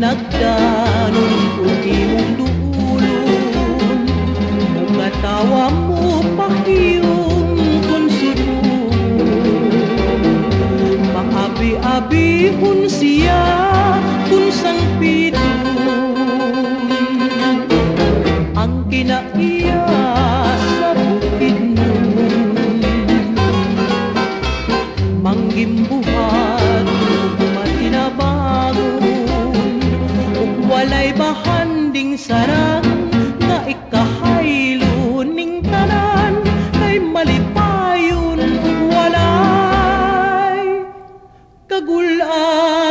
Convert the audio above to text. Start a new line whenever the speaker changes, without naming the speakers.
nagdanon kung imong duulon, mukatawa mo pahiyong konsulon. Maabi-abihon siya kung sangpidon, ang kinaiya sa bukid nun. Manggimbuhat matinabangon, ug walay bahanding sarang nga ikahaylo ning tanan kay malipayon ug walay kagulan.